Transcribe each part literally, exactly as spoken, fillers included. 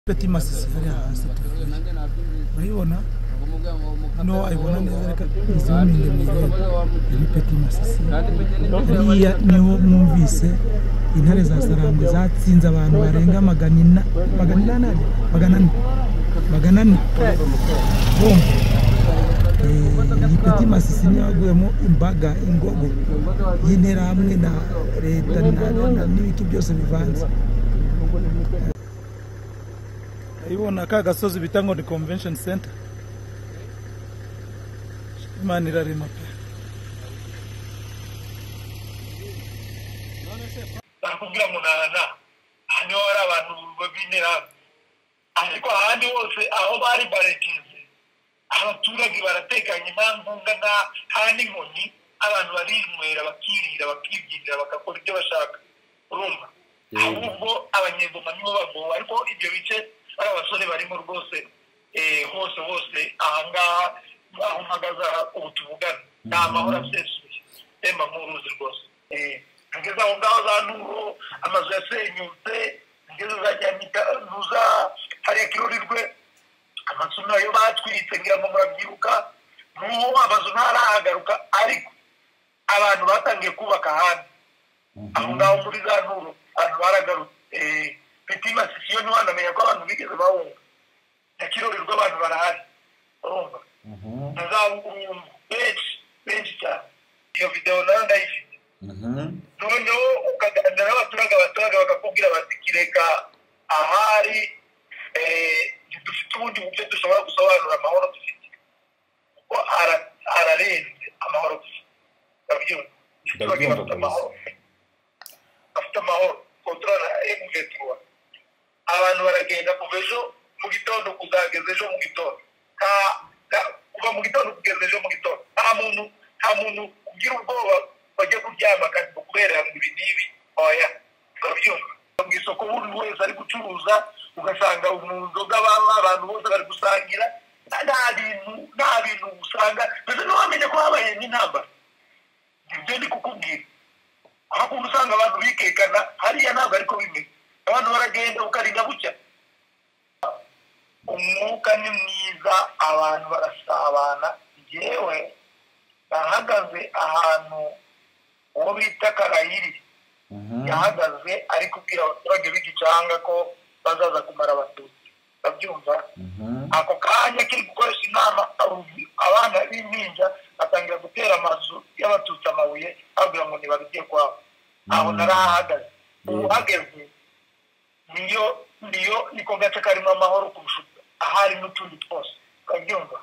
Petit Masisi hariya hasi urayibona no ayibona neza reka izuminde mwirebe ni Petit Masisi hariya niho mwumvise intare za Sarambwe zatsinze abantu barenga magana magana nane magana nane magana nane bomba eh Petit Masisi ni aguyemo imbaga ingogo y'intera hamwe na leta n'ibiki byose bivanze. Ibona ka gasozi bitango ni convention center Imana irarema pe bakubwira munana hano ari abantu babinera ariko ahandi hose aho bari barekize abaturage baratekanye impamvunga na handi nkoni abantu barinywera bakirira bakibyinira bagakora ibyo bashaka urumva ahubwo abanyegoma nibo bagowe ariko ibyo bice abasore barimo rwose eh hose hose ahangaha aho mpagaza ubutuvugana nta mahoro asesuye emba muruzi rwose eh ngeza aho ngaho za nuro amazu yasenyutse ngeza za nyamita nuza hari kirorirwe amazu nayo batwitse ngira ngo murabyiruka n'uwo amazu ntarahagaruka ariko abantu batangiye kubaka handi aho ngaho muri za nuro abantu baragaruka eh Petit Masisi yo ntiwanamenya ko abantu bigeze bawunga yakirorirwa abantu barahari urumva ntazabungu benshi benshi cyane iyo video nayo ndayifite noneho ukaganira n'abaturage abaturage bakakubwira bati kireka ahari dufite ubundi buryo dushobora gusobanura amahoro dufite kuko ararenze amahoro babyumva afite amahoro kontorora M vingt-trois abantu baragenda kuva ejo mu gitondo kuzageza ejo mu gitondo kuva mu gitondo kugeza ejo mu gitondo nta muntu nta muntu kugira ubwoba bajya kuryama kandi kubera ngo ibi n'ibi oya urabyumva mu isoko buri wese ari gucuruza ugasanga mu nzoga abantu bose bari gusangira nta bintu nta bintu usanga mbese ntiwamenye ko habaye n'intambara ibyo ndi kukubwira aho usanga abantu bikekana hariya ntabwo ariko bimeze abantu baragenda ukarinda bucya umwuka ni mwiza abantu barasabana yewe bahagaze ahantu uwo bita Karayiri yahagaze ari kubwira abaturage b'igicanga ko bazaza kumara abatutsi babyumva ako kanya kiri gukoresha inama abana b'impinja batangira gutera amazu y'abatutsi amabuye abwira ngo nibabigiye kwabo aho narahagaze uhageze niyo niyo niko gace karimo amahoro kurusha ahari n'utundi twose ukabyumva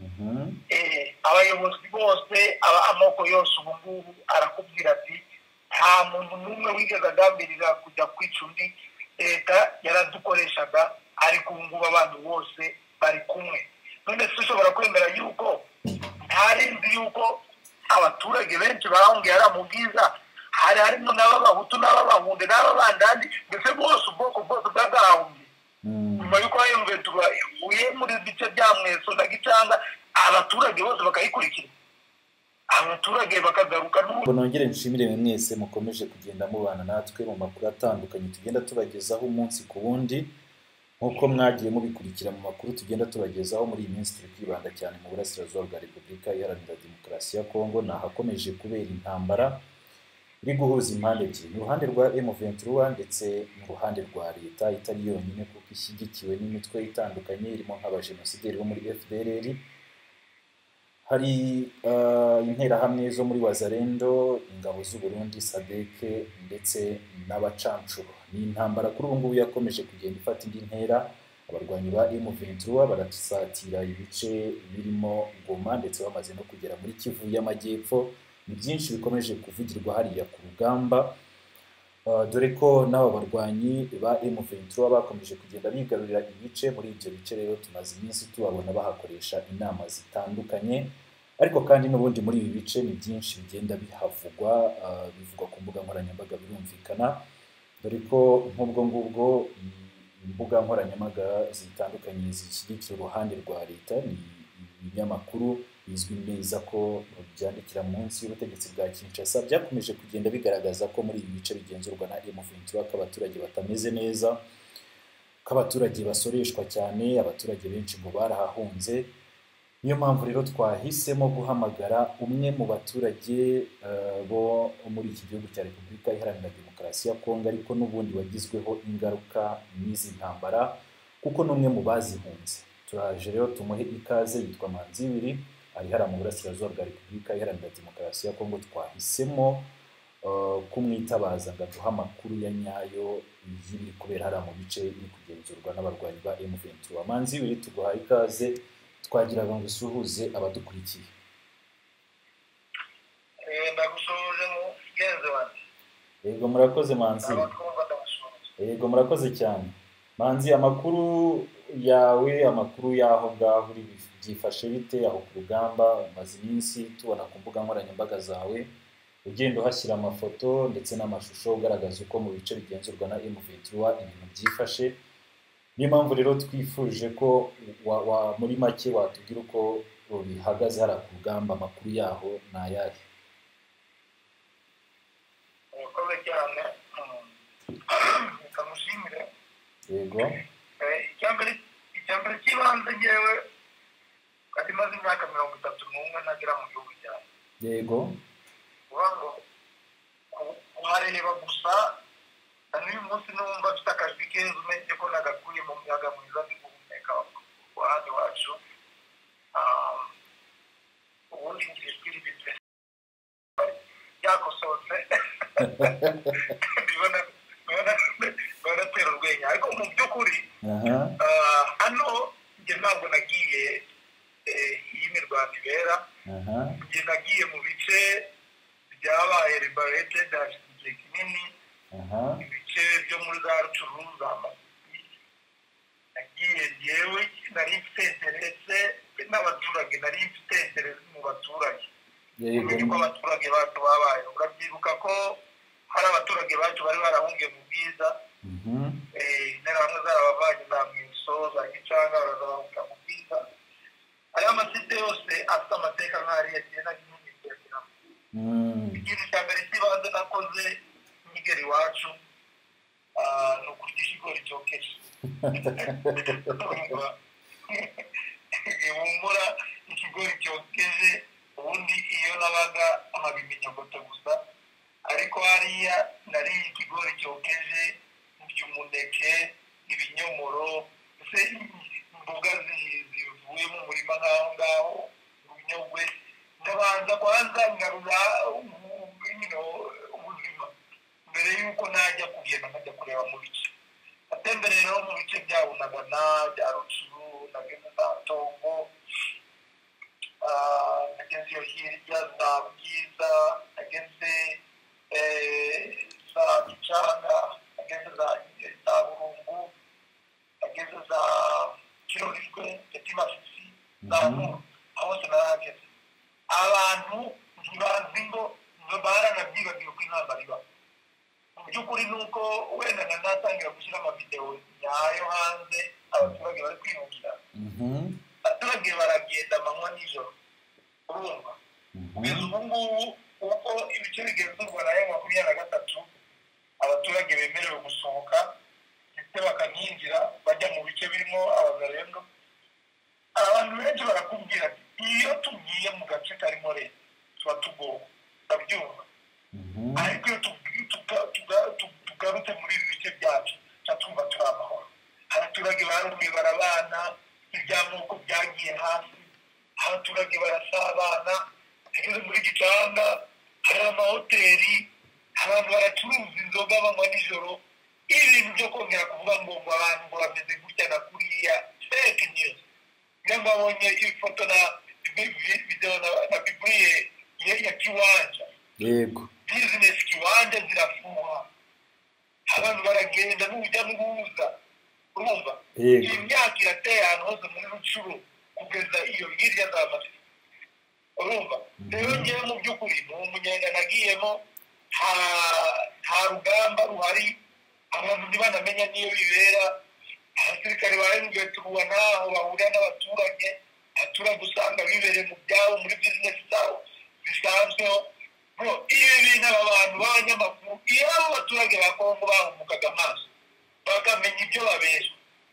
eh abayobozi bose amoko yose ubu ngubu arakubwira ati nta muntu n'umwe wigeze agambirira kujya kwica undi leta yaradukoreshaga ariko ubu ngubu abantu bose bari kumwe none se ushobora kwemera yuko ntarinzi yuko abaturage benshi bahungiye ari mu bwiza hari harimo n'abahutu n'abahunde n'ababandandi mbese bose ubwoko bwose bw'agahungi nyuma yuko yumve tuba uye muri bice bya Mweso na Gicanga abaturage bose bakayikurikira abaturage bakagaruka n'ubu nongere nshimire mwese mukomeje kugenda mubana natwe mu makuru atandukanye tugenda tubagezaho umunsi ku wundi nkuko mwagiye mubikurikira mu makuru tugenda tubagezaho muri iyi minsi turi kwibanda cyane mu burasirazuba bwa Repubulika Iharanira Demokarasi ya Kongo nahakomeje kubera intambara iri guhuza impande ebyiri mu ruhande rwa M vingt-trois ndetse mu ruhande rwa leta itari yonyine kuko ishyigikiwe n'imitwe itandukanye irimo nk'abajenosideri bo muri F D L R hari interahamwe zo muri Wazalendo ingabo z'u Burundi S A D C ndetse n'abacancuro ni intambara kuri ubu ngubu yakomeje kugenda ifata indi ntera abarwanyi ba M vingt-trois baratsatira ibice birimo Goma ndetse bamaze no kugera muri Kivu y'Amajyepfo ni byinshi bikomeje kuvugirwa hariya ku rugamba dore ko n'aba barwanyi ba M vingt-trois bakomeje kugenda bigarurira ibice muri ibyo bice rero tumaze iminsi tubabona bahakoresha inama zitandukanye ariko kandi n'ubundi muri ibi bice ni byinshi bigenda bihavugwa bivugwa ku mbuga nkoranyambaga birumvikana dore ko nk'ubwo ngubwo imbuga nkoranyambaga zitandukanye zishyigikira uruhande rwa leta ni ibinyamakuru bizwi neza ko byandikira munsi y'ubutegetsi bwa Kinshasa byakomeje kugenda bigaragaza ko muri ibi bice bigenzurwa na M vingt-trois ko abaturage batameze neza k'abaturage basoreshwa cyane, abaturage benshi ngo barahahunze. Niyo mpamvu rero twahisemo guhamagara umwe mu baturage bo muri iki gihugu cya Repubulika Iharanira Demokarasi ya Kongo, ariko n'ubundi wagizweho ingaruka n'izi ntambara kuko n'umwe mu bazihunze. Turaje rero tumuhe ikaze, yitwa Manzibiri, ari hara mu burasirazuba bwa Repubulika Iharanira Demokarasi ya Kongo. Twahisemo kumwitabaza ngo aduhe amakuru ya nyayo y'ibiri kubera hara mu bice biri kugenzurwa n'abarwanyi ba M vingt-trois. Manzibiri, tuguhaye ikaze, twagiraga ngo usuhuze abadukurikiye. Eh, ndagusuhuje mu genze wanjye. Yego murakoze Manzi. Yego murakoze cyane. Manzi, amakuru yawe, amakuru yaho ngaho uri byifashe bite aho ku rugamba? Maze iminsi tubona ku mbuga nkoranyambaga zawe ugenda uhashyira amafoto ndetse n'amashusho ugaragaza uko mu bice bigenzurwa na M vingt-trois ibintu byifashe. Niyo mpamvu rero twifuje ko wa, wa muri make watubwira uko bihagaze hara ku rugamba, amakuru yaho n'ayahe. Ukoze cyane. Kamushimire. Yego. Eh, icyambere icyambere kibanze ngewe kati maze imyaka mirongo itatu n'umwe nagira mu gihugu cyawe. Yego. Wango kuhareba gusa n'uyu munsi numva afite akajwi keza umenye ko nagakuye mu muyaga mwiza ndi guhumeka wahandi wacu. Ubundi ngira ijwi ribitse yakosohotse ndibona baratera urwenya, ariko mu by'ukuri hano njye ntabwo nagiye iyi mirwano ibera. Njye nagiye mu bice byabaye liberated hashize igihe kinini, ibice byo muri za Rucuruza. Nagiye njyewe nari mfite interese n'abaturage, nari mfite interese mu baturage, kumenya uko abaturage bacu babaye. Urabyibuka ko hari abaturage bacu bari barahungiye mu Bwiza, interahamwe zarabavanye za Mwiso, za Gicanga, barazabahungira mu Bwiza. Aya masite yose afite amateka nk'ariya agenda n'imyitegekiramo. Ikintu cya mbere kibanze nakoze nkigera iwacu ni ukurya ikigori cyokeje. Humura ikigori cyokeje, ubundi iyo nabaga nkabimenya gusa, ariko hariya nari ikigori cyokeje, iby'umuneke, ibinyomoro, ese imboga zivuye mu murima nk'aho ngaho, ubunyogwe. Ndabanza kwanza ngarura ubuzima mbere y'uko najya kugenda nkajya kureba mu bice. Atembere rero mu bice bya Bunagana, bya Rucuru, nageze za Tongo, nageze iyo hirya za Bwiza, nageze za Gicanga, nageze za Burungu, nageze za Kirorirwe, Masisi, za Nkuru, aho hose narahageze. Abantu ntibazi ngo baranabyibagiwe ko intambara iba. Mu by'ukuri ni uko wenda nanatangira gushyira amavidewo nyayo hanze, abaturage bari kwihungira. Abaturage baragenda amanywa nijoro, urumva. Kugeza ubu ngubu uko ibice bigenzurwa na M makumyabiri na gatatu, abaturage bemerewe gusohoka ndetse bakaninjira bajya mu bice birimo abazarendo. Abantu benshi barakubwira ati iyo tugiye mu gace karimo leta tuba tugowe, ndabyumva. Ariko iyo tugarutse muri ibi bice byacu tumva turi amahoro. Abaturage barumwe barabana, iby'amoko byagiye hasi, abaturage barasabana. Ageze muri Gicanga hari amahoteli, abantu baracuruza inzoga banywa nijoro. Ibintu byo kongera kuvuga ngo ngo abantu ngo bameze gutya na kuriya, fake news. Niyo mbabonye ifoto na video na bibliye ya Kiwanja. Yego. Business Kiwanja zirafuha, abantu baragenda n'ujya n'ubuza, urumva. Imyaka irateye ahantu hose muri Rucuru kugeza iyo hirya za Masisi, urumva. Rero ngewe mu by'ukuri ni umunyenga nagiyemo, nta rugamba ruhari, abantu ntibanamenya n'iyo bibera. Abasirikare barengeye turuwa naho bahurira n'abaturage, abaturage usanga bibereye mu byabo muri business zabo bisanzweho. Bro, iyo bintu abantu b'abanyamakuru, iyo abo baturage ba Kongo bahumukaga amaso bakamenya ibyo babesha,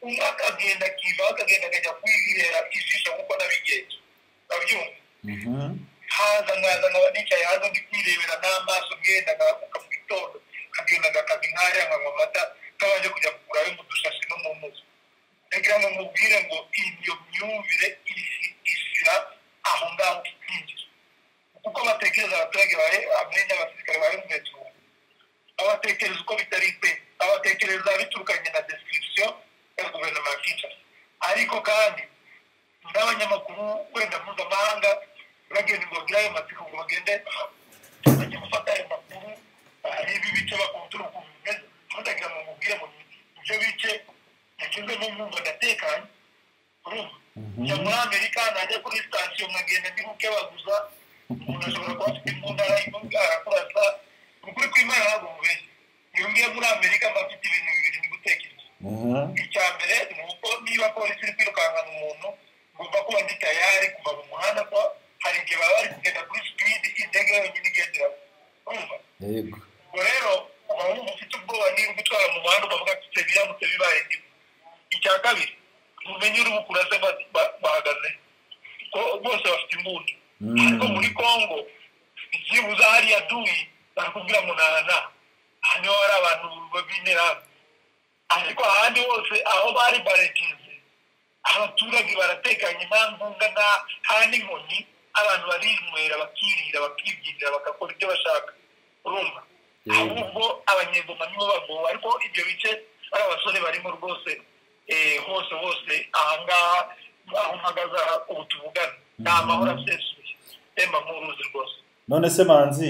umwe akagenda akiva akagenda akajya kwihirera ijisho kuko nabigenza urabyumva haza nkaza nkaba nicaye haza ndi kwirebera n'amaso ngenda ngaruka mu gitondo kagenda gakaza inkari nkanywa amata kabanje kujya kugurayo mu dushashi no mu muzi reka ngo mubwire ngo iyo myumvire isira aho ngaho twinjiye kuko batekereza abaturage bawe amenye abasirikare bawe mu metro abatekereza uko bitari pe abatekereza biturukanye na description ya guverinoma ficha ariko kandi n'abanyamakuru wenda mpuzamahanga bagenda ngo bagire ayo matsiko ngo bagende bajye gufata ayo makuru aribi bice bakontora ukuntu bimeze tutagira ngo mubwire ngo ibyo bice yakinze no mwumva ndatekanye urumva ya muri Amerika najya kuri station nkagenda ndi kukebaguza umuntu ashobora kuba afite imbunda arayimubwa arakurasa ukuri kw'Imana ntabwo mubeshya iyo ngiye muri Amerika bafite ibintu bibiri ndi gutekereza icya mbere ni uko niba polisi iri kwirukankana umuntu ngomba kuba ndi tayari kuva mu muhanda ko hari igihe baba bari kugenda kuri speed indege yonyine igendera urumva yego rero uba wumva ufite ubwoba niba gutwara mu muhanda ukavuga ati se biramutse bibaye niba icya kabiri umenye uri bukurase bahagaze ko bose bafite imbunda ariko muri Congo byibuze hariya duyi barakubwira ngo nana hano hari abantu babinera ariko ahandi hose aho bari baretize abaturage baratekanye impamvunga na handi nkoni abantu barinywera bakirira bakibyinira bagakora ibyo bashaka urumva ahubwo abanyegoma nibo bagowe ariko ibyo bice ari abasore barimo rwose hose hose ahangaha aho mpagaze ubu tuvugana ni amahoro asesuye temba nk'uruzi rwose. None se Manzi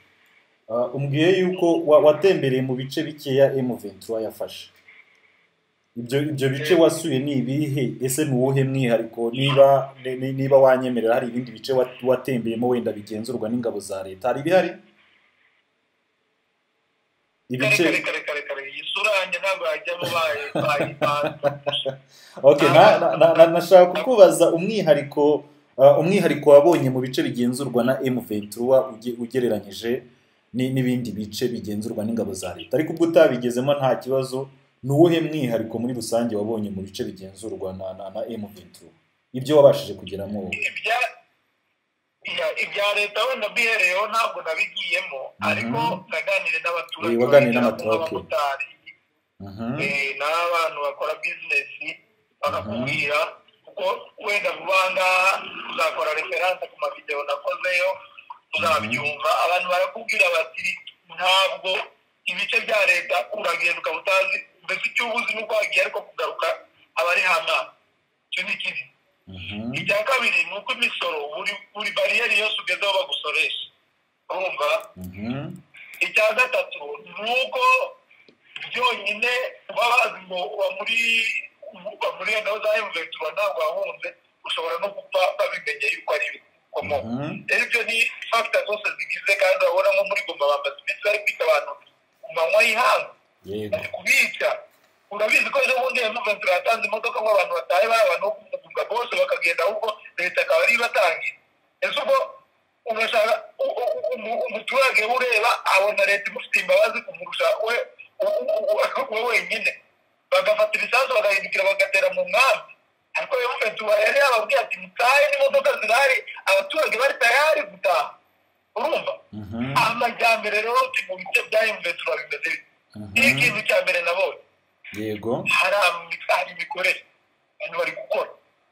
umbwiye yuko watembereye mu bice bikeya M vingt-trois yafashe ibyo ibyo bice wasuye ni ibihe ese ni uwuhe mwihariko niba niba wanyemerera hari ibindi bice watembeyemo wenda bigenzurwa n'ingabo za leta hari bihari ibice kare kare kare yisuranye ntabwo yajyamo baye baye okay na nashaka kukubaza umwihariko umwihariko wabonye mu bice bigenzurwa na M vingt-trois ugereranyije n'ibindi bice bigenzurwa n'ingabo za leta ariko ubwo utabigezemo nta kibazo nuwuhe mwihariko muri rusange wabonye mu bice bigenzurwa na na M vingt-trois ibyo wabashije kugeramo ibya ibya leta wenda bihereyeho ntabwo nabigiyemo ariko naganire n'abaturage waganire n'abaturage eh n'abantu bakora business bakakubwira kuko wenda rubanda uzakora reference ku mavideo nakozeyo uzabyumva abantu barakubwira bati ntabwo ibice bya leta uragenda ukabutazi mbese icyo ubuzi nuko wagiye ariko kugaruka abari hama cyo ni kibi icya kabiri ni uko imisoro buri buri bariyeri yose ugezeho bagusoresha urumva icya gatatu ni uko byonyine babazi ngo uba muri uba muri naho za M vingt-trois ntabwo wahunze ushobora no gupfa babimenye yuko ari ibikomo ibyo ni factor zose zigize kandi urabona nko muri Goma bamaze iminsi bari kwita abantu ku manywa y'ihanga bari kubica urabizi ko ejo bundi M vingt-trois yatanze imodoka ngo abantu batahe bari abantu kumugurwa bose bakagenda ahubwo leta akaba ari batangira ese ubwo urashaka umuturage ureba abona leta imufite imbabazi kumurusha we we wenyine bagafata ibisasu bagahindukira bagatera mu nkambi ariko M vingt-trois yari yababwiye ati mutahe n'imodoka zirahari abaturage bari tayari gutaha urumva amajyambere rero mu bice bya M vingt-trois bimeze ikintu cya mbere nabonye yego hari imikorere abantu bari gukora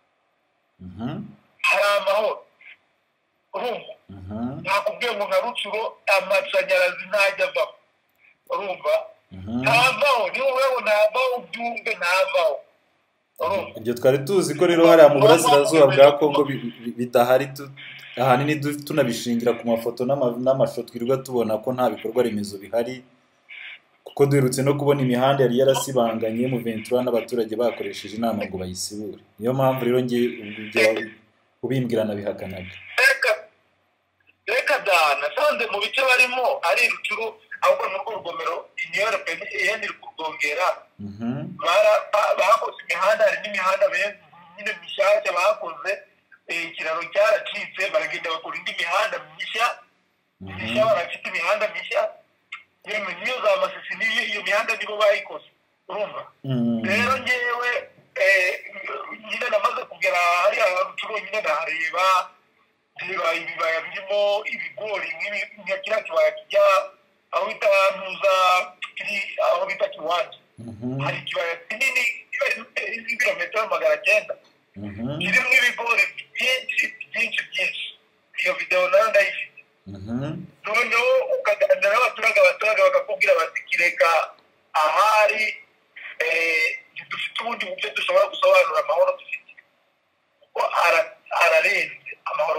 hari amahoro urumva nakubwiye ngo nka Rucuro amashanyarazi ntajya avaho urumva ntavaho niba wewe ntavaho ubyumve ntavaho ibyo twari tuzi ko rero hariya mu burasirazuba bwa Kongo bidahari ahanini tunabishingira ku mafoto n'amashusho twirirwa tubona ko nta bikorwa remezo bihari kuko duherutse no kubona imihanda yari yarasibanganye mu vingt-trois n'abaturage bakoresheje inama ngo bayisibure niyo mpamvu rero ngiye ubimbwirana bihakanaga reka reka dana sanze mu bice barimo ari Rucuro ahubwo n'urwo rugomero inyero pe yene rukugongera bara bakoze imihanda hari n'imihanda nyine mishyashya bakoze ikiraro cyaracitse baragenda bakora indi mihanda mishya mishya barafite imihanda mishya yemwe niyo za masisi niyo iyo mihanda nibo bayikoze urumva rero ngewe nyine namaze kugera hariya rucuro nyine ndahareba ndeba ibibaya birimo ibigori nka kiriya kibaya kijya aho bita ntuza kiri aho bita kiwanja hari ikibaya kinini ibirometero magana cyenda kirimo ibigori byinshi byinshi byinshi iyo videwo nayo ndayifite noneho ukaganira n'abaturage abaturage bakakubwira bati kireka ahari dufite ubundi buryo dushobora gusobanura amahoro dufite kuko ararenze amahoro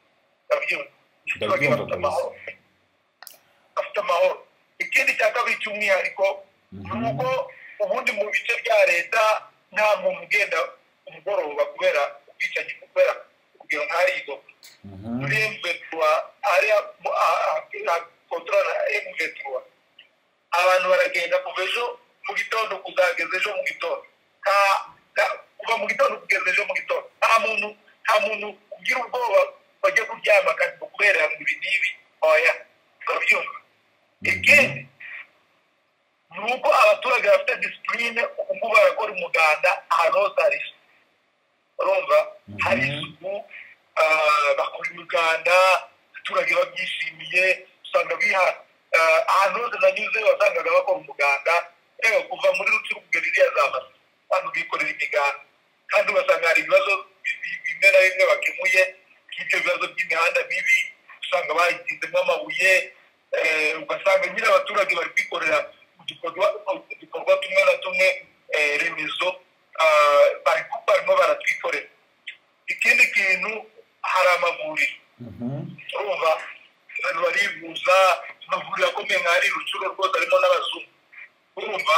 dufite amahoro afite amahoro. Ikindi cya kabiri cy'umwihariko ni uko ubundi mu bice bya leta nta muntu ugenda umugoroba kubera ubwicanyi kubera kugira ngo harido muri emvetuwa ariya kontorora emvetuwa abantu baragenda kuva ejo mu gitondo kuzageza ejo mu gitondo kuva mu gitondo kugeza ejo mu gitondo nta muntu nta muntu ugira ubwoba bajya kuryama kandi kubera ngo ibi n'ibi oya turabyumva. Ikindi ni uko abaturage bafite disipurine ubu ngubu barakora umuganda ahantu hose hari isuku urumva hari isuku bakora umuganda abaturage babyishimiye usanga biha ahantu hose nanyuze wasangaga bakora umuganda rero kuva muri rucuru kugera iriya za masi abantu bikorera imiganda kandi ugasanga hari ibibazo bimwe na bimwe bakemuye nk'ibyo bibazo by'imihanda mibi usanga bayitizemo amabuye ugasanga nyine abaturage bari kwikorera udukorwa tumwe na tumwe remezo barimo baratwikorera. Ikindi kintu hari amavuriro urumva abantu barivuza amavuriro akomeye nk'ari rucuro rwose harimo n'abazungu urumva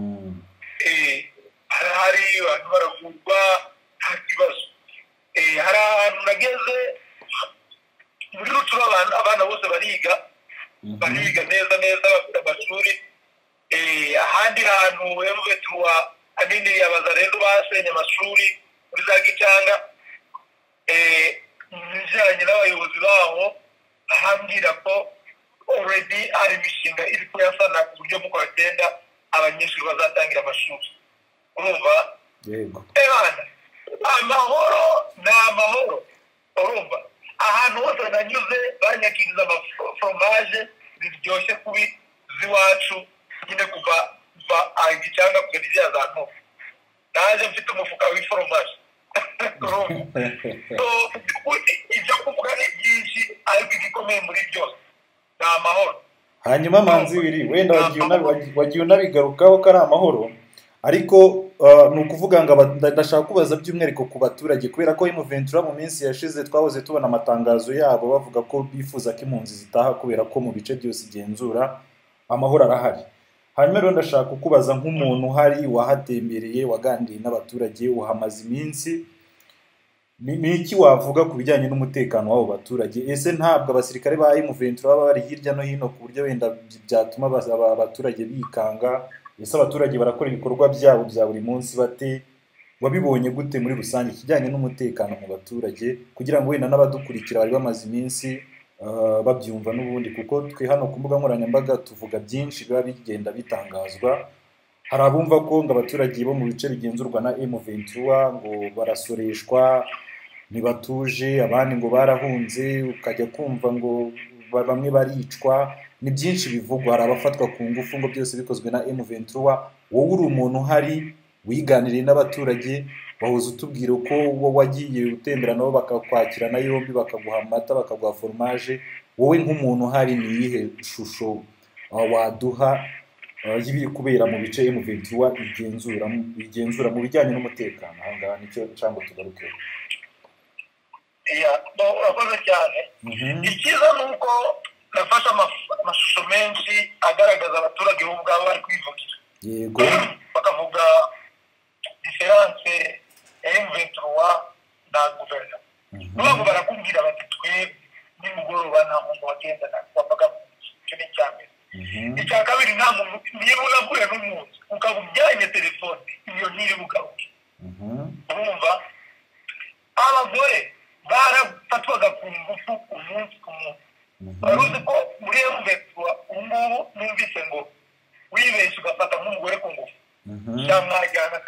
hari abantu baravurwa nta kibazo. Hari ahantu nageze muri rucuro abana bose bariga bariga neza neza bafite amashuri. Ahandi hantu emvetuwa anini yabaza rero basenye amashuri muri za Gicanga njyanye n'abayobozi baho ahambwira ko already hari imishinga iri kuyasana ku buryo mu kwa cyenda abanyeshuri bazatangira amashuri urumva yego ebana amahoro na amahoro urumva ahantu hose nanyuze banyakiriza amaforomaje ziryoshye kubi ziwacu nyine kuva kuva Gicanga kugera iriya za Ntovu naje mfite umufuka w'iforomaje ibyo kuvuga ni byinshi ariko igikomeye muri byose ni amahoro. Hanyuma manzi wiri wenda wagiye unabigarukaho ko ari amahoro ariko ni ukuvuga ngo ndashaka kubaza by'umwihariko ku baturage kubera ko Ventura mu minsi yashize twahoze tubona amatangazo yabo bavuga ko bifuza ko impunzi zitaha kubera ko mu bice byose igenzura amahoro arahari. Hanyuma rero ndashaka kukubaza nk'umuntu uhari wahatembereye waganiriye n'abaturage uhamaze iminsi ni iki wavuga ku bijyanye n'umutekano w'abo baturage? Ese ntabwo abasirikare ba Ventura baba bari hirya no hino ku buryo wenda byatuma abaturage bikanga? Ese abaturage barakora ibikorwa byabo bya buri munsi bate? Wabibonye gute muri rusange kijyanye n'umutekano mu baturage kugira ngo wenda n'abadukurikira bari bamaze iminsi babyumva n'ubundi kuko twe hano ku mbuga nkoranyambaga tuvuga byinshi biba bigenda bitangazwa. Hari abumva ko ngo abaturage bo mu bice bigenzurwa na Ventura ngo barasoreshwa ntibatuje, abandi ngo barahunze, ukajya kumva ngo bamwe baricwa, ni byinshi bivugwa. Hari abafatwa ku ngufu ngo byose bikozwe na Ventura. Wowe uri umuntu uhari wiganiriye n'abaturage bahoze utubwira uko wowe wagiye utembera nabo bakakwakirana yombi bakaguha amata bakaguha formaje. Wowe nk'umuntu uhari ni iyihe shusho waduha y'ibiri kubera mu bice Ventura igenzura igenzura mu bijyanye n'umutekano? Aha ngaha nicyo cyangwa tugarukeho. Urakoze cyane. Icyiza ni uko nafashe amashusho menshi agaragaza abaturage bo ubwabo bari kwivugira yego bakavuga diferanse Ventura na guverinoma nabo barakubwira bati twe nimugoroba nta muntu wagendana wavuga icyo ni icya mbere. Icya kabiri nta muntu niba unaguye n'umuntu ukaba ujyanye telefone iyo ntiri bugaruke urumva. Abagore barafatwaga ku ngufu ku munsi ku munsi. Baruzi ko muri Ventura ubu ngubu numvise ngo wibeshye ugafata nk'umugore ku ngufu cyangwa ajyana kabisa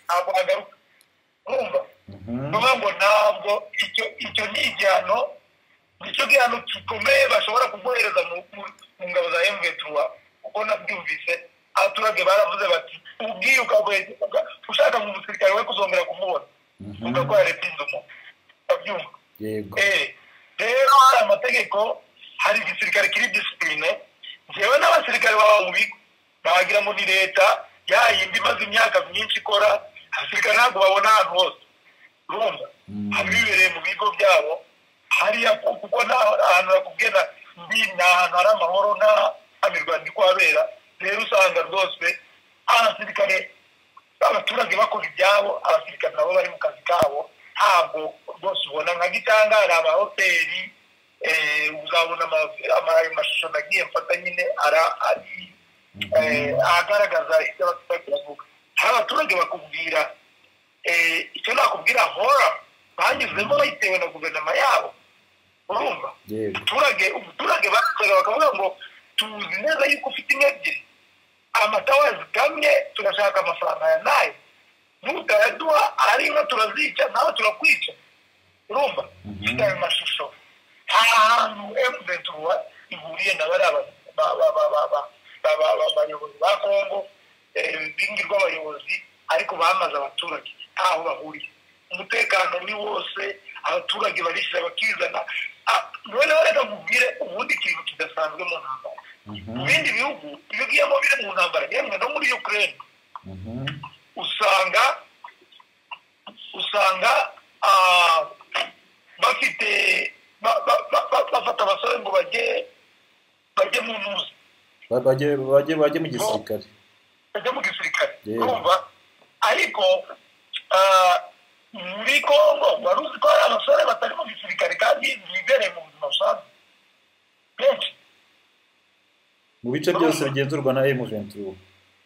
ntabwo hagaruka urumva niyo ngo ntabwo icyo icyo ni igihano nicyo gihano gikomeye bashobora kuguhereza mu ngabo za M vingt-trois kuko nabyumvise abaturage baravuze bati ubwiye ukagweza ushaka mu musirikare we kuzongera kumubona ugakora repindumo abyumva yego eh rero hari amategeko hari igisirikare kiri discipline jewe n'abasirikare baba mu bigo bagira ngo ni leta yayindi maze imyaka myinshi ikora abasirikare ntabwo babona ahantu hose urumva habibereye mu bigo byabo hariya kuko ahantu bakubwira ndi n'ahantu hari amahoro nta amirwa ndi kwabera rero usanga rwose abasirikare abaturage bakora ibyabo abasirikare nabo bari mu kazi kabo ntabwo rwose ubona nka Gitanga hari amahoteli uzabona amashusho nagiye mfata nyine ari agaragaza ibyo abaturage bavuga abaturage bakubwira icyo nakubwira hora banyuzemo bayitewe na guverinoma yabo urumva umuturage umuturage bakaga bakavuga ngo tuzi neza yuko ufite inka ebyiri amata wazikamye turashaka amafaranga ya nayo nutayaduha ari inka turazica nawe turakwica urumva ufite ayo mashusho ahantu M vingt-trois ihuriye na bari abayobozi ba Kongo bingirwa abayobozi ariko bamaze abaturage aho bahuriye umutekano ni wose abaturage barishyira bakizana noneho reka mubwire ubundi ikintu kidasanzwe mu ntambara mu bindi bihugu iyo ugiyemo biri mu ntambara yemwe no muri Ukraine usanga usanga bafite bafata abasore ngo bajye bajye mu ntuzi bajye bajye bajye mu gisirikare bajye mu gisirikare urumva ariko muri Kongo wari uzi ko hari abasore batari mu gisirikare kandi bibereye mu buzima busanzwe benshi mu bice byose bigenzurwa na M vingt-trois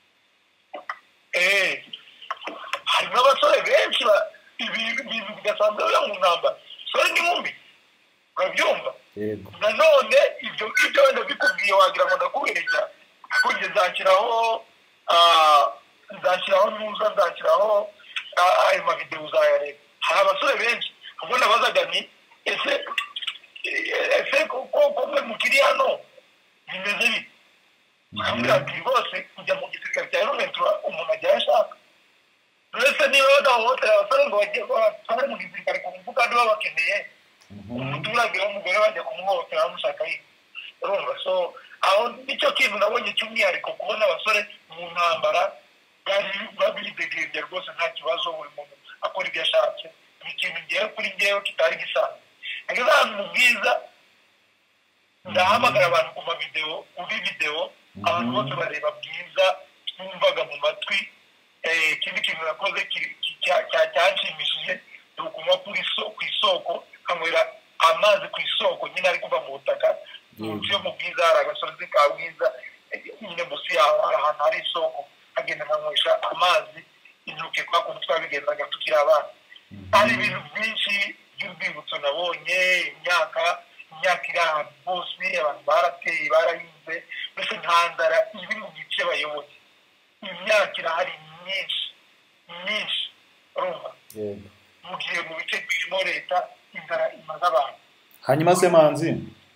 eh harimo abasore benshi ibintu bigasanzwe byo mu ntambara sore ni mumbi urabyumva yego nanone ibyo ibyo wenda bikubwiye wagira ngo ndakubereka kujye zakiraho nzashyiraho nuza nzashyiraho ayo mavideo uzayareba hari abasore benshi ubwo nabazaga ni ese ese koko mwe mukiri hano bimeze bite ambwira ati rwose kujya mu gisirikare cya M vingt-trois umuntu ajya yashaka rwose niba badahotera abasore ngo bajye batware mu gisirikare ku mvuga kandi babakeneye umuturage w'umugore bajya kumuhotera bamushaka yiwe urumva so aho nicyo kintu nabonye cy'umwihariko kubona abasore mu ntambara bari babidegembye rwose nta kibazo buri muntu akora ibyo ashatse ni ikintu ngewe kuri ngewe kitari gisanzwe ageze ahantu mu bwiza ndahamagara abantu ku mavideo kuri video abantu bose bareba bwiza bumvaga mu matwi ikindi kintu nakoze cyanshimishije ni ukunywa ku isoko kanywera amazi ku isoko nyine ari kuva mu butaka munsi yo mu bwiza hari agasozi ka bwiza nyine munsi yaho hari ahantu hari isoko agenda nkanywesha amazi intoki kwa kuntu twabigendaga tukiri abana hari ibintu byinshi by'urwibutso nabonye imyaka imyaka iri ahantu hose abantu barateye barahinze mbese nta nzara iri mu gice bayoboye imyaka irahari myinshi myinshi urumva mu gihe mu bice birimo leta inzara imaze abantu hanyuma se manzi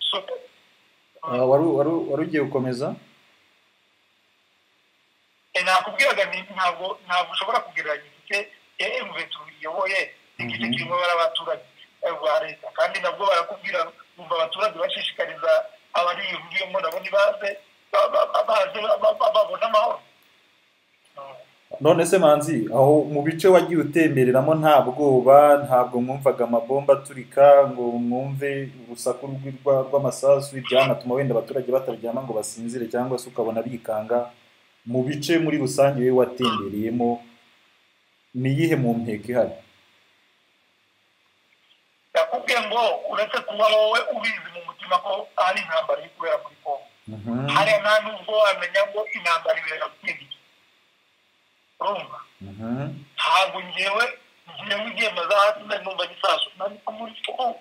wari ugiye gukomeza nakubwiraga ntabwo ntabwo ushobora kugereranya igice M vingt-trois iyoboye igice kirimo abaturage ba leta kandi nabwo barakubwira bumva abaturage bashishikariza abari iyo ngo nabo nibaze baze babona amahoro none se manzi aho mu bice wagiye utembereramo nta bwoba ntabwo mwumvaga amabomba aturika ngo mwumve urusaku rw'amasasu ibyanatuma wenda abaturage bataryama ngo basinzire cyangwa se ukabona bikanga mu bice muri rusange we watembereyemo ni iyihe mu mpeke ihari yakubwiye ngo uretse kuba wowe ubizi mu mutima ko ari intambara iri kubera muri Kongo hariya nta nubwo wamenya ngo intambara ibera kindi urumva ntabwo ngewe ngiye ngiye maze hasi numva gisasu nari muri Kongo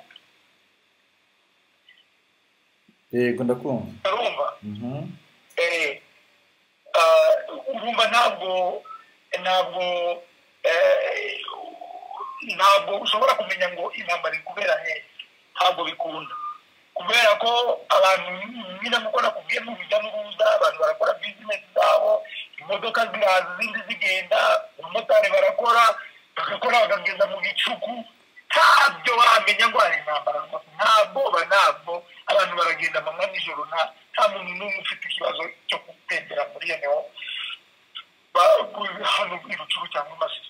yego ndakumva urumva eh urumva ntabwo ntabwo ntabwo ushobora kumenya ngo intambara iri kubera hehe, ntabwo bikunda, kubera ko abantu nyine nk'uko nakubwiye mu bijya n'uruza, abantu barakora bizinesi zabo, imodoka ziraza izindi zigenda, abamotari barakora bagakora bakageza mu gicuku, ntabyo wamenya ngo hari intambara, ntabwo ntabwo abantu baragenda amanywa n'ijoro, nta muntu n'umwe ufite ikibazo cyo gutembera muri iyo neho hano irucuru cyangwa amasiri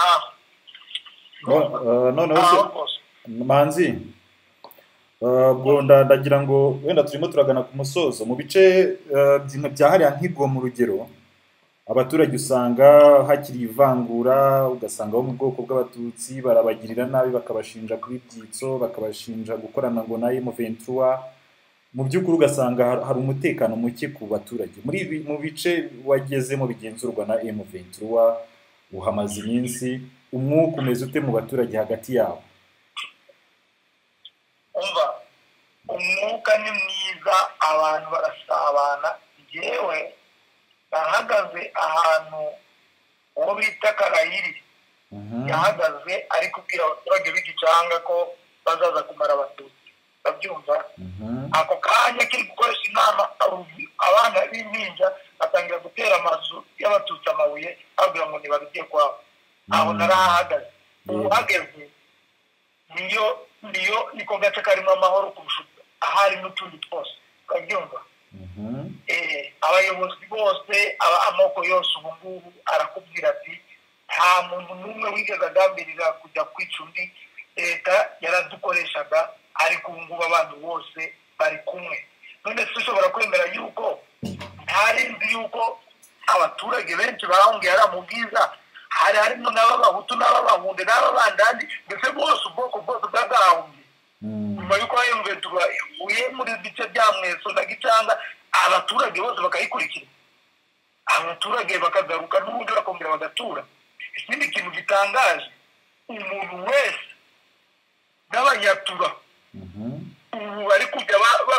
ntaho noneho manzi ndagira ngo wenda turimo turagana ku musozo. Mu bice bya hariya nk'Igwa mu rugero, abaturage usanga hakiri ivangura, ugasanga bo mu bwoko bw'abatutsi barabagirira nabi, bakabashinja kuri byitso, bakabashinja gukorana ngo na M vingt-trois. Mu by'ukuri ugasanga hari umutekano muke ku baturage. Muri mu bice wagezemo bigenzurwa na M vingt-trois, uhamaze iminsi, umwuka umeze ute mu baturage hagati yabo? Umva, umwuka ni mwiza, abantu barasabana. Yewe bahagaze ahantu uwo bita Karayiri, yahagaze ari kubwira abaturage b'Igicanga ko bazaza kumara abatutsi, babyumva. Ako kanya kiri gukoresha inama, abana b'impinja batangira gutera amazu y'abatutsi amabuye, babwira ngo ntibabijye kwabo. Aho narahagaze, uhageze niyo niyo niko gace karimo amahoro kurusha ahari n'utundi twose, babyumva. Abayobozi bose, amoko yose ubu ngubu arakubwira ati nta muntu n'umwe wigeze agambirira kujya kwica undi, leta yaradukoreshaga, ariko ubu ngubu abantu bose bari kumwe. None se ushobora kwemera yuko ntarinzi yuko abaturage benshi bahungiye ari mu bwiza, hari harimo n'ababahutu n'ababahunde n'ababandandi, mbese bose ubwoko bwose bwagahungiye. Nyuma yuko M vingt-trois ivuye muri bice bya Mweso na Gicanga, abaturage bose bakayikurikira, abaturage bakagaruka n'ubundi bakongera bagatura. Ikindi kintu gitangaje, umuntu wese n'abanyatura ubu bari kujya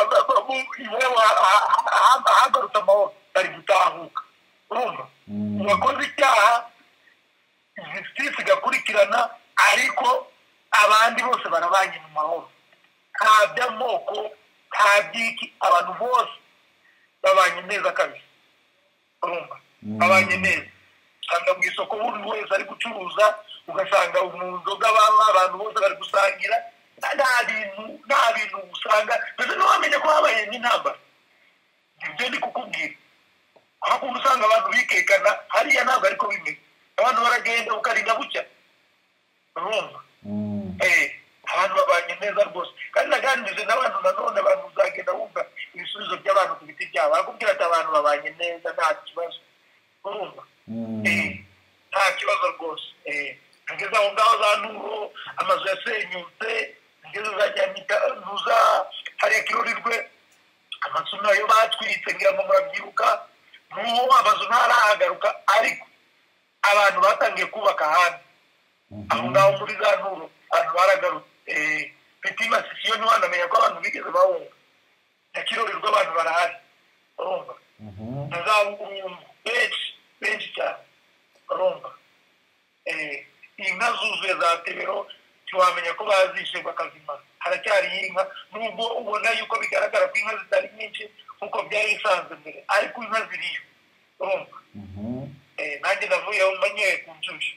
ahagarutse amahoro, bari gutahuka. Urumva, uwakoze icyaha justice igakurikirana, ariko abandi bose barabanye mu mahoro, nta by'amoko, nta by'iki, abantu bose babanye neza kabisa. Urumva, babanye neza. Usanga mu isoko buri wese ari gucuruza, ugasanga mu nzoga abantu bose bari gusangira, nta bintu nta bintu usanga, mbese ntiwamenye ko habaye n'intambara. Ibyo ndi kukubwira, hakundi usanga abantu bikekana, hariya ntabwo ariko bimeze. Abantu baragenda ukarinda bucya. Urumva, abantu babanye neza rwose. Kandi naganirize n'abantu nanone, abantu uzagenda wumva ibisubizo by'abantu ku biti byabo, barakubwira ati abantu babanye neza, nta kibazo. Urumva, nta kibazo rwose. Ngeze aho ngaho za Nuro, amazu yasenyutse, ngeze za Nyamitanuza hariya Kirorirwe, amazu nayo batwiritse, ngira ngo murabyibuka. N'ubu amazu ntarahagaruka, ariko abantu batangiye kubaka ahandi. Aho ngaho muri za Nuro abantu baragarutse. Petit Masisi yo ntiwanamenya ko abantu bigeze bahunga. Na Kirorirwe abantu barahari. Urumva, na za Burungu benshi benshi cyane. Urumva, inka zuzuye za Tebero ntiwamenya ko bazishe bakazimara. Haracyari inka, nubwo ubona yuko bigaragara ko inka zitari nyinshi nkuko byari bisanzwe mbere, ariko inka ziriyo. Urumva, nanjye navuyeho manyeye ku nshushu.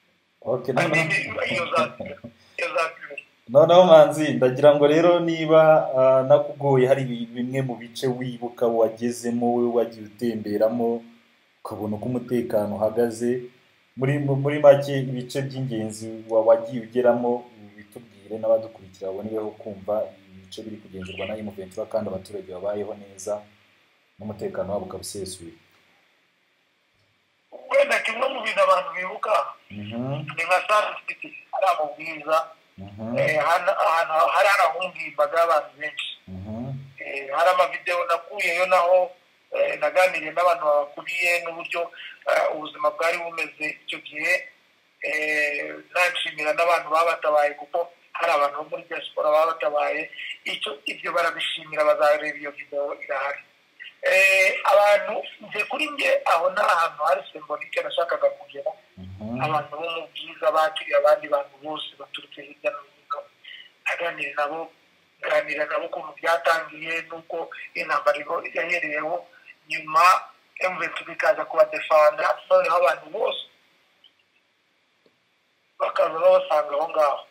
Noneho manzi, ndagira ngo rero niba nakugoye hari bimwe mu bice wibuka wagezemo, wowe wagiye utemberamo ukabona uko umutekano uhagaze, muri muri make ibice by'ingenzi wagiye ugeramo, bitubwire n'abadukurikira baboneyeho kumva ibice biri kugenzurwa na M vingt-trois kandi abaturage babayeho neza n'umutekano wabo ukabusesuye. Wenda kimwe mu bintu abantu bibuka ni nka Sun City, ari amubwiza, ahantu hari harahungiye imbaga y'abantu benshi. Hari amavidewo nakuyeyo naho naganiriye n'abantu babakuriye n'uburyo ubuzima bwari bumeze icyo gihe. Nanshimira n'abantu babatabaye, kuko hari abantu bo muri diaspora babatabaye. Icyo ibyo barabishimira, bazareba iyo video irahari. abantu nje kuri nge aho nta hantu hari symbolike nashakaga kugera abantu bo mu bwiza bakiriye abandi bantu bose baturutse hirya no hino aganira nabo ganira nabo ukuntu byatangiye nuko intambara yahereyeho nyuma emventi bikaza kubadefanda noneho abantu bose bakaza basanga aho ngaho.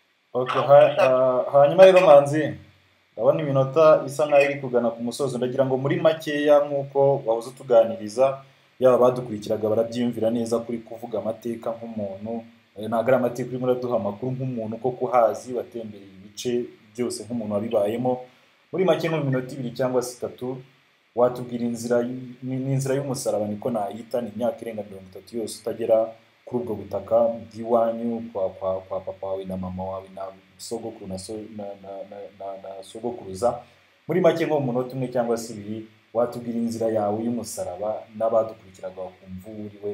Hanyuma rero Manzi ndabona iminota isa nkaho iri kugana ku musozo ndagira ngo muri makeya nk'uko wahoze tuganiriza yaba badukurikiraga barabyiyumvira neza kuri kuvuga amateka nk'umuntu ntabwo ari amateka urimo uraduha amakuru nk'umuntu ko kuhazi watembereye ibice byose nk'umuntu wabibayemo muri make mu minota ibiri cyangwa se itatu watubwira inzira n'inzira y'umusaraba niko nayita ni imyaka irenga mirongo itatu yose utagera kuri ubwo butaka bw'iwanyu kwa kwa kwa papa wawe na mama wawe na sogokuru na so na na na na sogokuruza muri make nko mu minota umwe cyangwa se ibiri watubwira inzira yawe y'umusaraba n'abadukurikiraga bakumva uriwe.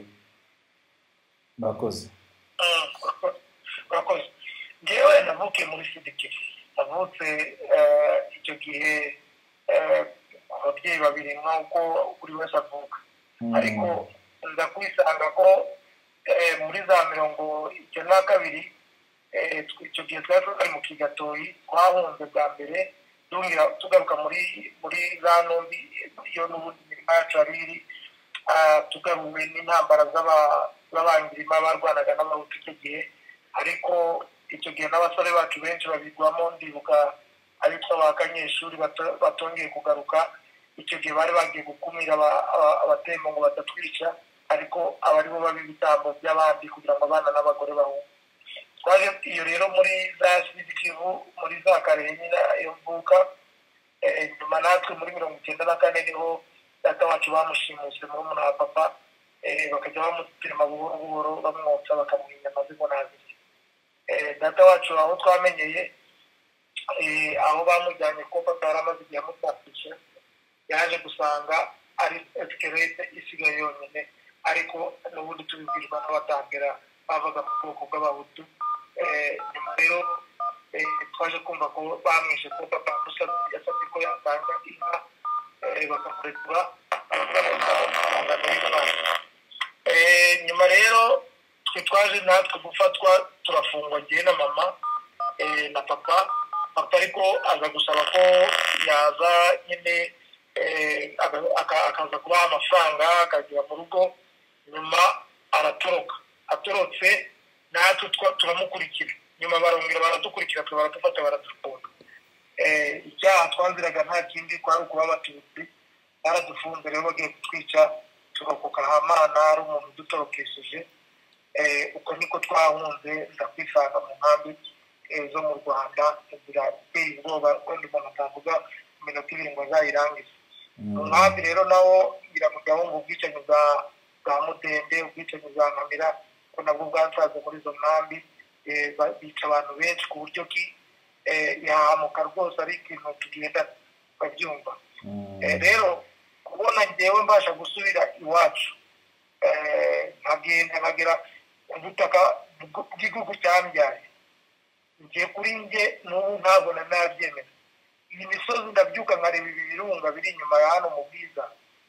Murakoze. Murakoze. Ngewe navukiye muri Sidikiri navutse icyo gihe ababyeyi babiri nk'uko buri wese avuka ariko nza kwisanga ko muri za mirongo icyenda na kabiri icyo gihe twari turi mu Kigatoyi twahunze bwa mbere tugaruka muri muri za Ntombi iyo n'ubundi imirima yacu yari iri tugaruwe n'intambara z'abangirima barwanaga n'abahutu icyo gihe ariko icyo gihe n'abasore bacu benshi babigwamo ndibuka abitwa ba Kanyeshuri batongeye kugaruka icyo gihe bari bagiye gukumira abatembo ngo batatwica ariko abari bo babi bitambo by'abandi kugira ngo abana n'abagore baho twaje iyo rero muri za Kivu muri za Karenyi iyo mvuka nyuma natwe muri mirongo icyenda na kane niho data wacu bamushimuse muri umuna wa papa bakajya bamupima buhoro buhoro bamwotsa bakamwinya amazi ngo nazire data wacu aho twamenyeye aho bamujyanye ko papa yaramaze igihe amutafishe yaje gusanga ari eskelete isigaye yonyine ariko n'ubundi tubibwirwa n'abatambira bavaga mu bwoko bw'abahutu nyuma rero twaje kumva ko bamwishe ko papa yasabye ko yatanga inka bakamurekura nyuma rero twe twaje natwe gufatwa turafungwa ngewe na mama na papa papa ariko aza gusaba ko yaza nyine akaza kubaha amafaranga akagera mu rugo nyuma aratoroka atorotse natwe turamukurikira nyuma barongera baradukurikira twe baradufata baradufunga icyaha twanziraga nta kindi kwari ukuba abatutsi baradufunze rero bagiye kutwica turokoka hamana ari umuntu dutorokesheje uko niko twahunze ndakwisanga mu nkambi zo mu Rwanda kugira iteye ubwoba wenda umuntu atavuga iminota ibiri ngo azayirangize mu nkambi rero nawo ngira ngo gahunga ubwicanyi bwa bwa Mudende ubwicanyi bwa Nkamira ko nabwo bwasaze muri izo nkambi bica abantu benshi ku buryo ki yahamuka rwose ari ikintu tugenda tukabyumva rero kubona njyewe mbasha gusubira iwacu nkagenda nkagera ku butaka bw'igihugu cyambyaye ngiye kuri nge n'ubu ntabwo nanabyemera iyi misozi ndabyuka nkareba ibi birunga biri inyuma ya hano mu Bwiza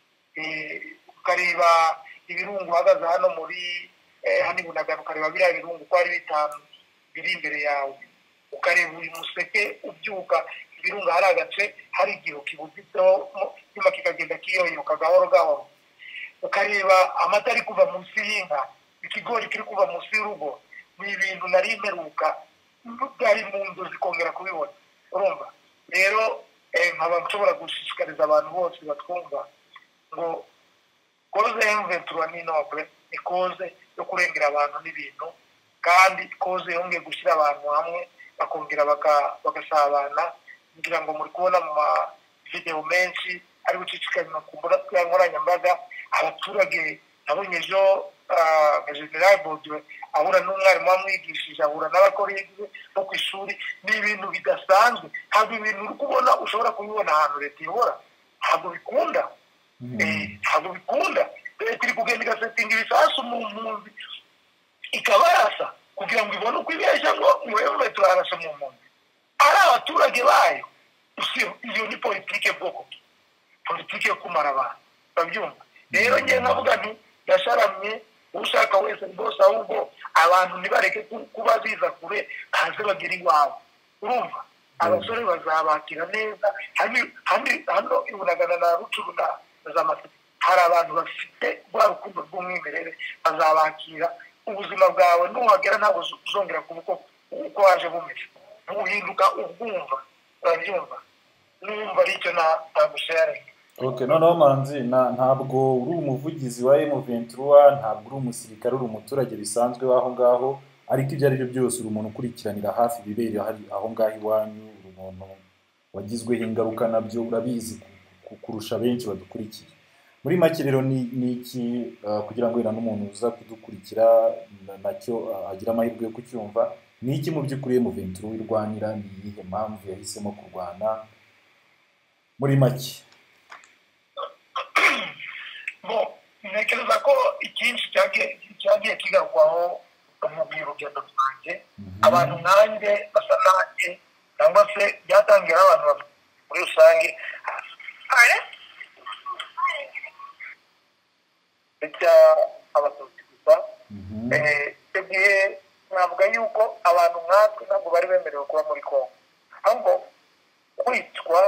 ukareba ibirungu uhagaze hano muri hano Bunagana ukareba biriya birungu uko ari bitanu biri imbere yawe ukareba uyu museke ubyuka ibirunga hari agace hari igihu kibuditseho nyuma kikagenda kiyoyoka gahoro gahoro ukareba amata ari kuva munsi y'inka ikigori kiri kuva munsi y'urugo ni ibintu nari imperuka byari mu nzu zikongera kubibona urumva rero nkaba nshobora gushishikariza abantu bose batwumva ngo koze y'imventura ni noble ni koze yo kurengera abantu n'ibintu kandi koze yongeye gushyira abantu hamwe bakongera bagasabana ngira ngo muri kubona mu video menshi ari gucicikana ku mbuga nkoranyambaga abaturage nabonye ejo General Baudouin ahura n'umwarimu wamwigishije ahura n'abakorege bo ku ishuri n'ibintu bidasanzwe ntabwo ibintu uri kubona ushobora kubibona ahantu leta ihora ntabwo bikunda ntabwo bikunda leta iri kugenda igasetinga ibisasu mu mpunzi ikabarasa kugira ngo ibone uko ibeshya ngo mwebwe turarasa mu mpunzi ari abaturage bayo iyo ni politike bwoko politiki yo kumara abantu babyumva rero ngiye nkavuga nti yasharamye ushaka wese rwose ahubwo abantu ntibareke kuba biza kure haze bagera iwabo urumva abasore bazabakira neza hano ibunagana na rucuru na z'amasiti hari abantu bafite rwa rukundo rw'umwimerere bazabakira ubuzima bwawe nuhagera ntabwo uzongera kuba uko waje bumeze muhinduka ubwumva urabyumva numva aricyo nagusharinga. Okay, noneho manzi ntabwo uri umuvugizi wa M vingt-trois, ntabwo uri umusirikare, uri umuturage bisanzwe waho ngaho, ariko ibyo ari byo byose uri umuntu ukurikiranira hafi ibibera hari aho ngaho iwanyu, uri umuntu wagizweho ingaruka nabyo urabizi kurusha benshi badukurikiye. Muri make rero ni iki kugira ngo ira n'umuntu uza kudukurikira nacyo agira amahirwe yo kucyumva, ni iki mu by'ukuri M vingt-trois irwanira, ni iyihe mpamvu yahisemo kurwana muri make? Ntekereza ko icyinshi cyagiye kigarukwaho mu rugendo rwanjye abantu nanjye basa nanjye cyangwa se byatangira abantu muri rusange icya abatutsi gusa icyo gihe navuga yuko abantu nkatwe ntabwo bari bemerewe kuba muri Kongo, ahubwo kwicwa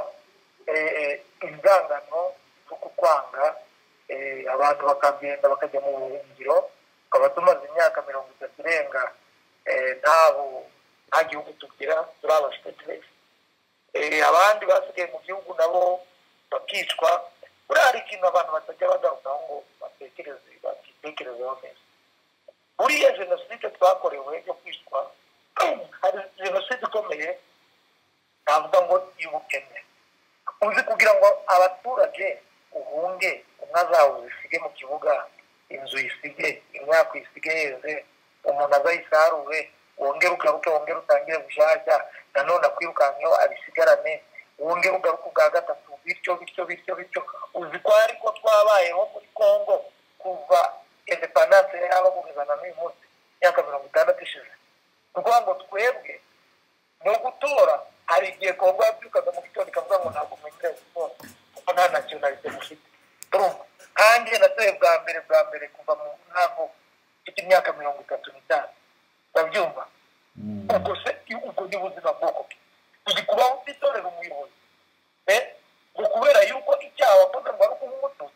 inzangano zo kukwanga abantu bakagenda bakajya mu buhungiro, tukaba tumaze imyaka mirongo itatu irenga ntabo nta gihugu tugira turi abasiteti, abandi basigaye mu gihugu nabo bakicwa. Buriya hari ikintu abantu batajya bagarukaho ngo batekereze bakitekerezeho neza. Buriya jenoside twakorewe yo kwicwa hari jenoside ikomeye navuga ngo y'ubukene, uzi kugira ngo abaturage uhunge inka zawe zisige mu kibuga, inzu isige, imyaka isige yeze, umuntu azayisarure, wongere ugaruke wongere utangire bushyashya, nanone akwirukankeho abisigarane, wongere ugaruke ubwa gatatu, bityo bityo bityo bityo. Uzi ko ariko twabayeho muri Kongo kuva independence yaba kugezana n'uyu munsi imyaka mirongo itandatu ishize. Kuvuga ngo twebwe no gutora, hari igihe Kongo yabyukaga mu gitondo ikavuga ngo ntabwo mwemereye gutora kuko nta nationalite mufite. Kandi natoye bwa mbere bwa mbere kuva mu ntabwo mfite imyaka mirongo itatu n'itanu, urabyumva? Ubwo se ubwo ni ubuzima bwoko ki? Uzi kubaho utitorera umuyobozi ngo kubera yuko icyaha wakoze ngo ari ukuba umututsi.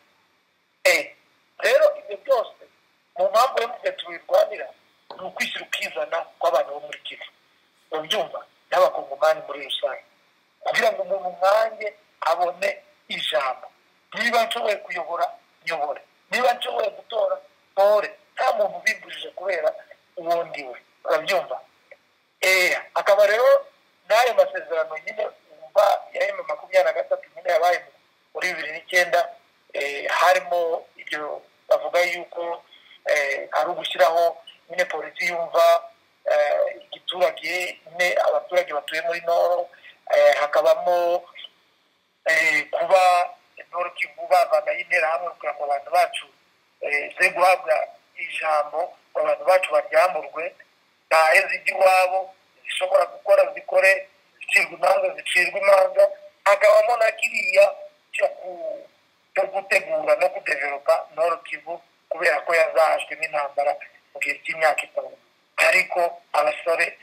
Rero ibyo byose mu mpamvu yo mugihe tubirwanira ni ukwishyira ukizana kw'abantu bo muri Kivu, urabyumva, n'abakongomani muri rusange, kugira ngo umuntu nkanjye abone ijambo. Niba nshoboye kuyobora nyobore, niba nshoboye gutora tore, nta muntu ubimbujije kubera uwo ndiwe, urabyumva? Akaba rero n'ayo masezerano nyine umva ya M makumyabiri na gatatu nyine yabaye muri bibiri n'icyenda, harimo ibyo bavuga yuko ari ugushyiraho nyine polisi yumva igiturage, nyine abaturage batuye muri Nord, hakabamo kuba Nord Kivu bavanaho interahamwe kugira ngo abantu bacu ze guhabwa ijambo, ngo abantu bacu baryamurwe, ntahe zijya iwabo, zishobora gukora zikore, zicirwa imanza zicirwa imanza. Hakabamo na kiriya cyo gutegura no kudevelopa Nord Kivu kubera ko yazajwe n'intambara mu gihe cy'imyaka itanu. Ariko abasore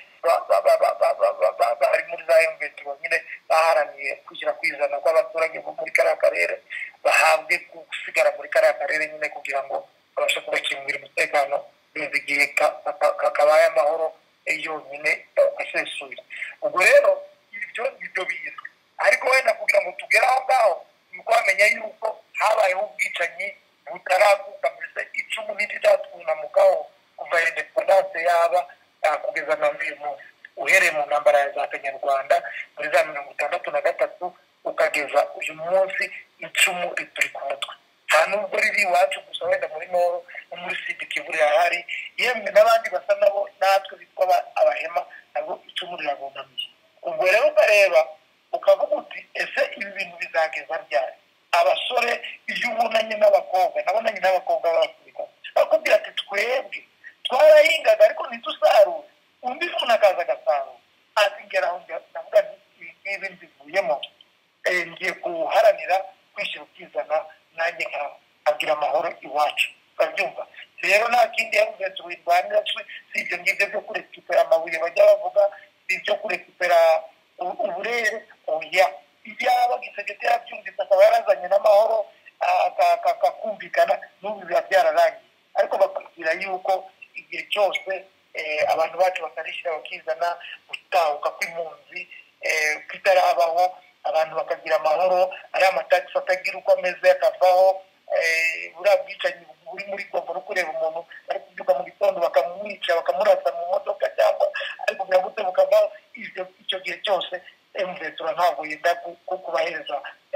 bari muri za M vingt-trois nyine baharaniye kugira kwizana kw'abaturage bo muri kariya karere, bahabwe gusigara muri kariya karere nyine kugira ngo babashe kubakingurira umutekano biza igihe kakabaye amahoro yonyine asesuye. Ubwo rero ibyo nibyo bizwi, ariko wenda kugira ngo tugere aho ngaho ni uko wamenya yuko habayeho ubwicanyi butaravuka mbese icumu n'irizatunamukaho kuva independence yaba kugeza na n'uyu munsi, uhereye mu ntambara ya za Kanyarwanda muri za mirongo itandatu na gatatu ukageza uyu munsi icumu rituri ku mutwe. Nta nubwo riri iwacu gusa, wenda muri Nord no muri Sud Kivu rirahari, yemwe n'abandi basa nabo natwe bitwa abahema nabo icumu rirabunamiye. Ubwo rero ukareba ukavuga uti ese ibi bintu bizageza ryari? Abasore iyo ubonanye n'abakobwa, nabonanye n'abakobwa b'Afurika bakubwira ati twebwe twarahingaga ariko ntidusarure, undi umuntu akaza agasarura, ati ngera aho ndavuga n'ibi mbivuyemo ngiye guharanira ukwishyira ukizana nanjye nkagira amahoro iwacu urabyumva rero nta kindi yavuze tuwirwanira si ibyo ngibyo byo kurekipera amabuye bajya bavuga si ibyo kurekipera uburere oya ibyaba gisegete yabyumvise akaba yarazanye n'amahoro akakumvikana n'ubu biba byararangiye ariko bakubwira yuko igihe cyose abantu bacu bakarishyira bakizana gutahuka kw'impunzi kitarabaho abantu bakagira amahoro ari amatagisi atagira uko ameze akavaho buriya bwicanyi buri muri Kongo no kureba umuntu ari kubyuka mu gitondo bakamwica bakamurasa mu modoka cyangwa ari kugira ngo bukavaho icyo gihe cyose emvetura ntabwo yenda kubahereza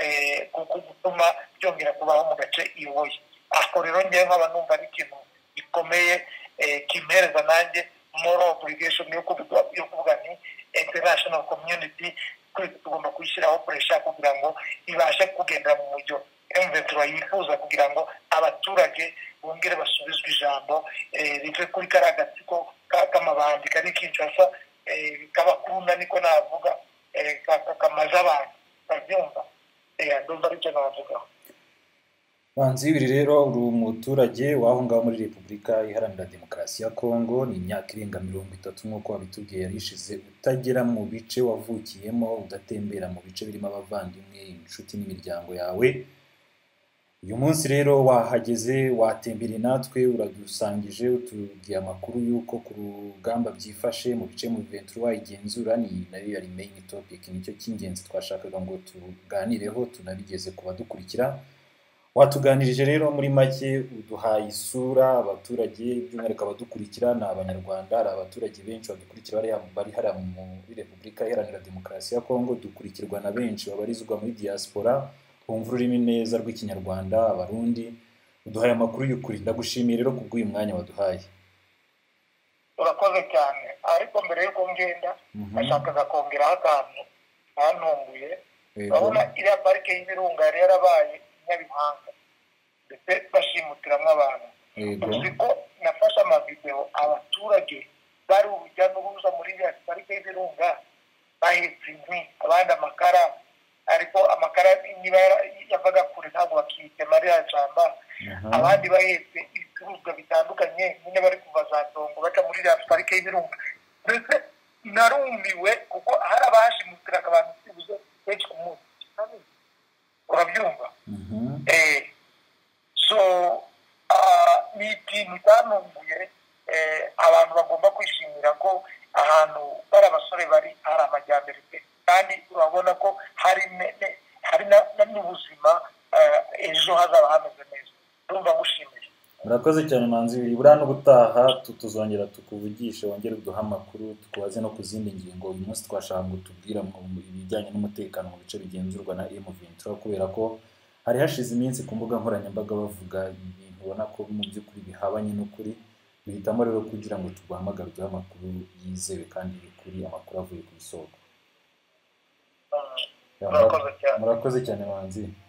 gutuma byongera kubaho mu gace iyoboye ako rero ngewe nkaba numva ari ikintu gikomeye kimpereza nanjye moral obligation yo kuvuga ni international community twese tugomba kwishyiraho pressure kugira ngo ibashe kugendera mu mujyo emvetura yifuza kugira ngo abaturage bongere basubizwe ijambo rive kuri kariya gatsiko k'amabandi kari Kinshasa k'abakunda niko navuga kamaze abantu babyumva ndumva aricyo navugaho. Banzi ibiri rero uri umuturage w'aho ngaho muri Repubulika Iharanira Demokarasi ya Kongo ni imyaka irenga mirongo itatu nk'uko wabitubwiye yarishize utagera mu bice wavukiyemo udatembera mu bice birimo abavandimwe inshuti n'imiryango yawe. Uyu munsi rero wahageze watembereye natwe uradusangije utubwiye amakuru y'uko ku rugamba byifashe mu bice mu ventura igenzura ni nayo yari main topic nicyo cy'ingenzi twashakaga ngo tuganireho tunabigeze kuba dukurikira. Watuganirije rero muri make uduhaye isura abaturage by'umwihariko abadukurikira ni abanyarwanda ari abaturage benshi badukurikira bari hari muri Repubulika Iharanira Demokarasi ya Kongo dukurikirwa na benshi babarizwa muri diaspora bumva ururimi neza rw'ikinyarwanda abarundi uduhaye amakuru y'ukuri ndagushimiye rero kubw'uyu mwanya waduhaye. Urakoze cyane ariko mbere y'uko ngenda nashakaga kongeraho akantu hantunguye urabona iriya parike y'ibirunga yari yarabaye Nyabihanga ndetse bashimutiramo abantu uzi ko nafashe amavideo abaturage bari urujya n'uruza muri iriya parike y'ibirunga bahetse inkwi abandi amakara ariko amakara niba yavaga kure ntabwo bakitema ririya shamba abandi bahetse ibicuruzwa bitandukanye nyine bari kuva za Tongo baca muri iriya parike y'ibirunga ndetse narumiwe kuko hari abashimutiraga abantu bibuze benshi ku munsi urabyumva eh so ni ikintu cyanunguye abantu bagomba kwishimira ko ahantu bari abasore bari hari amajyambere kandi urabona ko hari hari n'ubuzima ejo hazaba hameze neza ndumva gushimira. Murakoze cyane manzi ibiri buriya n'ubutaha tuzongera tukuvugisha wongere uduha amakuru tukubaze no ku zindi ngingo uyu munsi twashaka ngo tubwira mu bijyanye n'umutekano mu bice bigenzurwa na M vingt-trois kubera ko hari hashize iminsi ku mbuga nkoranyambaga bavuga ibintu ubona ko mu by'ukuri bihabanye n'ukuri bihitamo rero kugira ngo tuguhamagare uduhe amakuru yizewe kandi y'ukuri amakuru avuye ku isoko. Murakoze cyane manzi.